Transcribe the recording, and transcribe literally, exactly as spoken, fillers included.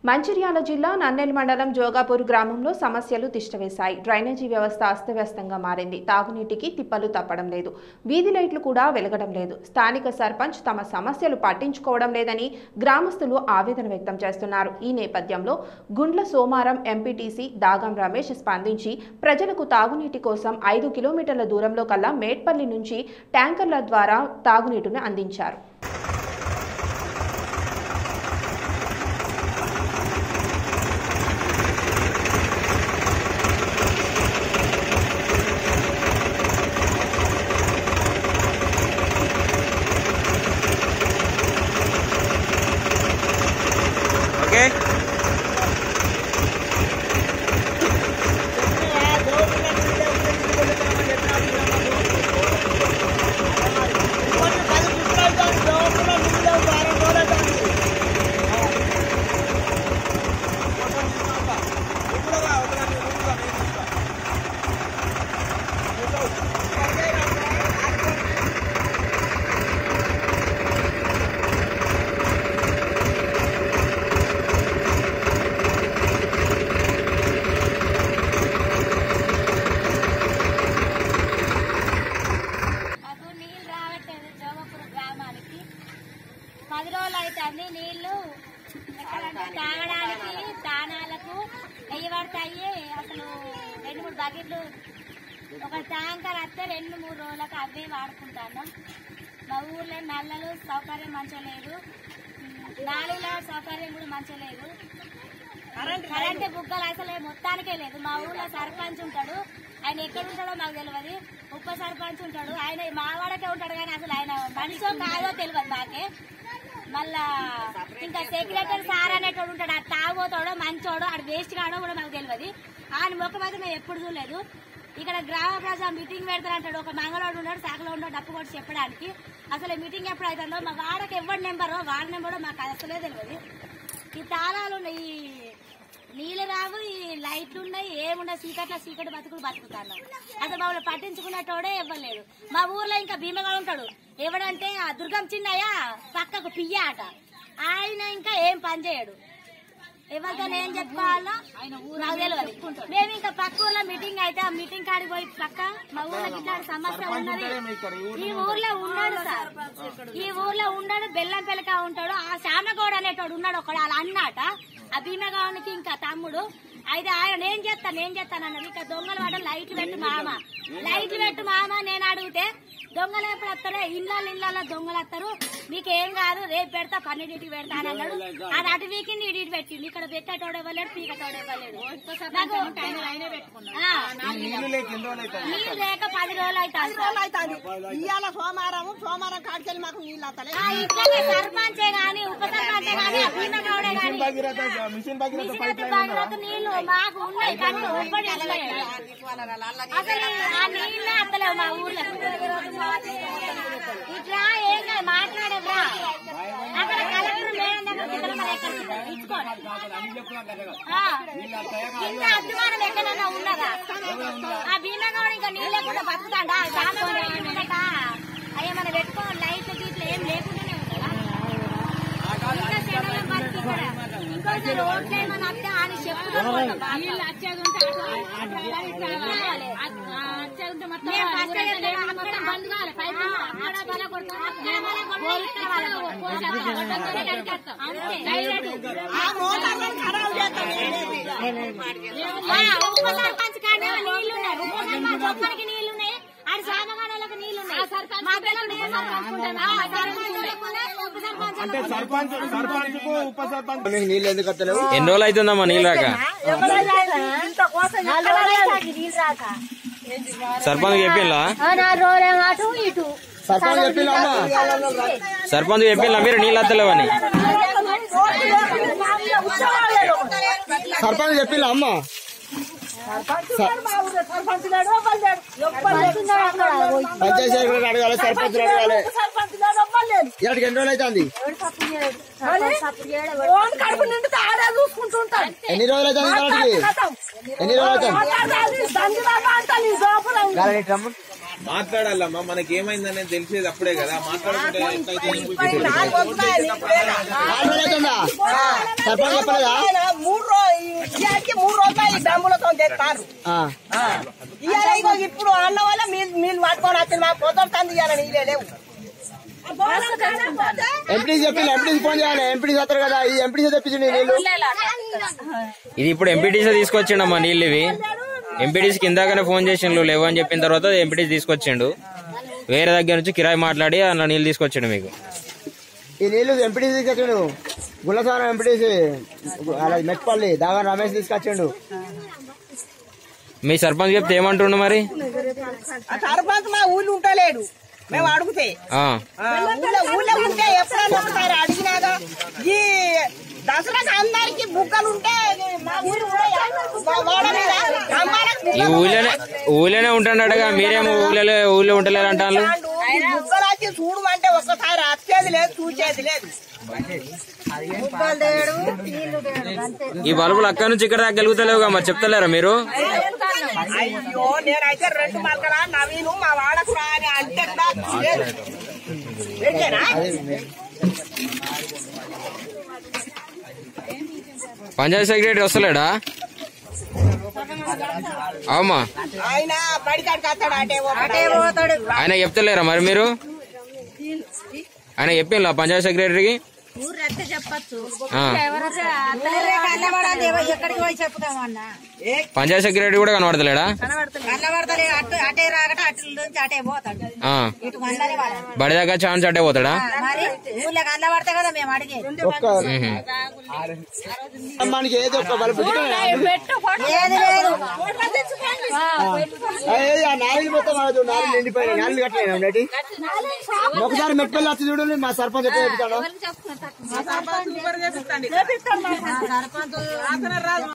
మంచిర్యాల జిల్లా నన్నెల్ మండలం జోగాపూర్ గ్రామంలో సమస్యలు తిష్టవేశాయి. డ్రైనేజీ వ్యవస్థ అస్తవ్యస్తంగా మారింది. తాగునీటికి తిప్పలు తప్పడం లేదు. వీధి లైట్లు కూడా వెలగడం లేదు. స్థానిక సర్పంచ్ తమ సమస్యలు పట్టించుకోవడం లేదని గ్రామస్తులు ఆవేదన వ్యక్తం చేస్తున్నారు. ఈ నేపథ్యంలో గుండ్ల సోమారం ఎంపీటీసీ దాగం రమేష్ స్పందించి ప్రజలకు తాగునీటి కోసం ఐదు కిలోమీటర్ల దూరంలో కల్లా మేట్పల్లి నుంచి ట్యాంకర్ల ద్వారా తాగునీటిని అందించారు. Okay. పది రోజులు అవుతుంది నీళ్లు ఎక్కడంటే తాగడానికి దానాలకు నెయ్యి పడతాయి. అసలు రెండు మూడు బకెట్లు ఒక ట్యాంకర్ వస్తే రెండు మూడు రోజులకు అవే వాడుకుంటాను. మా ఊర్లో నల్లలు సౌకర్యం మంచిగా లేదు, నాలుగుల సౌకర్యం కూడా మంచిగా లేదు. కరెంటు బుగ్గలు అసలు మొత్తానికే లేదు. మా ఊర్లో సర్పంచ్ ఉంటాడు, ఆయన ఎక్కడ ఉంటాడో మాకు తెలియదు. ఉప సర్పంచ్ ఉంటాడు, ఆయన మావాడకే ఉంటాడు కానీ అసలు ఆయన మనిషో కాదో తెలియదు మాకే. మళ్ళా ఇంకా సెక్రటరీ సార్ అనేటోడు ఉంటాడు, అది తాగోతాడో మంచోడో అది వేస్ట్ కాడో కూడా మాకు తెలియదు. ఆయన ముఖం అయితే మేము ఎప్పుడు చూడలేదు. ఇక్కడ గ్రామ ప్రజా మీటింగ్ పెడతారంటాడు, ఒక మంగళవాడు ఉన్నాడు, శాఖలో ఉన్నాడు, డప్పు కొట్టి చెప్పడానికి. అసలు మీటింగ్ ఎప్పుడు అవుతుందో మా వాడకి ఎవరి నెంబరో వాడి నెంబరో మాకు అసలే తెలియదు. ఈ తాళాలు ఉన్నాయి, ఈ నీళ్ళు రావు, ఈ లైట్లు ఉన్నాయి, ఏముండవు, చీకట్ల చీకటి బతుకులు బతుకుతాను. అసలు మమ్మల్ని పట్టించుకునేటోడే ఇవ్వలేదు. మా ఊర్లో ఇంకా భీమగాడు ఉంటాడు, ఎవడంటే ఆ దుర్గం చిన్నయ్య పక్కకు పియ్య అట, ఆయన ఇంకా ఏం పని చేయడు. ఎవరికైనా ఏం చెప్పుకోవాలో నాకు తెలియదు. మేము ఇంకా పక్క ఊర్లో మీటింగ్ అయితే ఆ మీటింగ్ కాడికి పోయి పక్క మా ఊర్లో ఇట్లాంటి సమస్య ఉన్నది. ఈ ఊర్లో ఉన్నాడు సార్, ఈ ఊర్లో ఉన్నాడు, బెల్లం పెలక ఉంటాడు, ఆ శ్యామగౌడ్ అనేటోడు ఉన్నాడు ఒకడు, అలా అన్నట. ఆ భీమగౌడ్కి ఇంకా తమ్ముడు అయితే ఆయన నేను చేస్తాను నేను చేస్తాను అన్నది. ఇంకా దొంగలు వాడు లైట్లు పెట్టు మామ, లైట్లు పెట్టు మామ నేను అడిగితే దొంగలు ఎప్పుడు వస్తారో ఇళ్ళ ఇళ్ళ దొంగలు వస్తారు, మీకేం కాదు రేపు పెడతా పన్నెండింటికి పెడతా అని అన్నాడు. అది అటు వీకింది ఇటు పెట్టింది. ఇక్కడ పెట్టేటోడు ఇవ్వలేడు, పీకటోడు ఇవ్వలేడు. నీళ్ళు లేక పది రోజులు అవుతుంది. ఇవాళ సోమవారం సోమవారం కాడికెళ్ళి మాకు నీళ్ళు వస్తాయి. ఇట్లనే సర్పంచే గాని ఉప సర్పంచే గాని భీమగౌడే గాని నీళ్లు మాకు ఉన్నాయి కానీ అసలు ఆ నీళ్ళే వస్తలేవు మా ఊర్లో. ఇట్లా ఏం కాదు మాట్లాడేవరా, అక్కడ కలెక్టర్ మేడం దగ్గర ఇచ్చుకోండి. ఇంత అభిమానం ఎక్కడన్నా ఉన్నదా? ఆ భీమగౌడ ఇంకా నీళ్ళు లేకుండా బతుకుతాడా? ఉండట అయ్యేమన్నా పెట్టుకోవాలి, లైట్లు గీట్లు ఏం లేకుండానే ఉంటుందా? ఇంకా చెడలం బతికి ఇక్కడ ఇంకోసారి ఓట్లు ఏమన్నా వస్తే అని చెప్పుకుంటే బంద్ కావాలి. ఉప సర్పంచ్ కానీ నీళ్లు ఉన్నాయి, ఉప సర్పంచ్ ఒక్కరికి నీళ్లు ఉన్నాయి, ఆడి సామగానాలకు నీళ్లు ఉన్నాయి. నీళ్ళు ఎందుకు వస్తలేవు? ఎన్ని రోజులు అవుతుందమ్మా నీళ్ళు రాక? సర్పంచ్ చెప్పిందా? సర్పంచ్ చెప్పిందా అమ్మా? సర్పంచ్ చెప్పిందా మీరు నీళ్ళు వస్తలేవని? సర్పంచ్ చెప్పిందా అమ్మా? పంచాయతీ అడగాలి, సర్పంచ్ అడగాలి. ఇక్కడికి ఎన్ని రోజులు అవుతుంది? ఎన్ని రోజులు అవుతుంది? ఎన్ని రోజులు అవుతుంది? మాట్లాడాలమ్మా, మనకి ఏమైందనేది తెలిసేది అప్పుడే కదా. మాట్లాడుకుంటే మూడు రోజులకి మూడు రోజులు ఈ డబ్బులతో తెస్తారు. ఇప్పుడు అన్న వల్ల మీరు పట్టుకొని వచ్చి మా పొద్దున తంది ఇవ్వాలని నీళ్ళే లేవు. ఎంపీ చెప్పి ఎంపీకి ఫోన్ చేయాలి. ఎంపీ చేస్తారు కదా, ఈ ఎంపీ తెప్పించండి నీళ్ళు. ఇది ఇప్పుడు ఎంపీటీసీ తీసుకొచ్చిండమ్మా నీళ్ళు. ఇవి ఎంపీటీసీ కిందాకనే ఫోన్ చేసిండు లేవు అని చెప్పిన తర్వాత ఎంపీటీసీ తీసుకొచ్చిండు. వేరే దగ్గర నుంచి కిరాయి మాట్లాడి అలా నీళ్ళు తీసుకొచ్చిండు మీకు. ఈ నీళ్లు ఎంపీటీసీ తీసుకొచ్చిండు. గుల్లసారం ఎంపీటీసీ అలా మెట్పల్లి దాగా రమేష్ తీసుకొచ్చిండు. మీ సర్పంచ్ చెప్తే ఏమంటుండు మరి? సర్పంచ్ మా ఊళ్ళు ఉంటలేడు, మేము అడుగుతే ఊళ్ళో ఊళ్ళో ఉంటే ఎప్పుడైనా ఒకసారి అడిగినాగా. ఈ దసరాకి అందరికి బుక్కలు ఉంటే మా ఊరు ఈ ఊళ్ళోనే ఊళ్ళోనే ఉంటాడగా, మీరేమో ఊళ్ళో ఊళ్ళో ఉంటలేరు అంటారు. బుక్కలు వచ్చి చూడమంటే ఒక్కసారి వచ్చేది లేదు, చూసేది లేదు. ఈ బల్బులు అక్కడి నుంచి ఇక్కడ దాకా గెలుగుతలేవుగా, మరి చెప్తలేరా మీరు? అయ్యో నేనైతే రెండు మలకలా నవీను మా వాడకు రా అని అంటే పంచాయతీ సెక్రటరీ వస్తలేడా? అవుమా, ఆయన బడికాడికి వస్తాడు, అటే అటే పోతాడు. ఆయన చెప్తలేరా మరి మీరు? ఆయన చెప్పిండ్లా పంచాయతీ సెక్రటరీకి? ఎక్కడికి పోయి చెప్తామన్నా పంచాయతీ సెక్రటరీ కూడా కనబడతలేడా? కనబడతలే. అటు అటే రాకట అటు నుంచి అటే పోతాడు. ఇటు మందరే వాడాలి. బడి దగ్గర ఛాన్స్ అట్టే పోతాడా? మరి ఊళ్ళో కనబడతా కదా మేము అడిగే. మనకి ఏదో ఒక బల్బు ఏది లేదు. నాలుగు మొత్తం నాలుగు నిండిపోయినాయి. నాలుగు కట్టలేదు. ఒకసారి మెట్పల్లి వచ్చి చూడండి, మా సర్పంచ్ ఎట్లా చెప్తాడు. సూపర్ చేపిస్తాండి.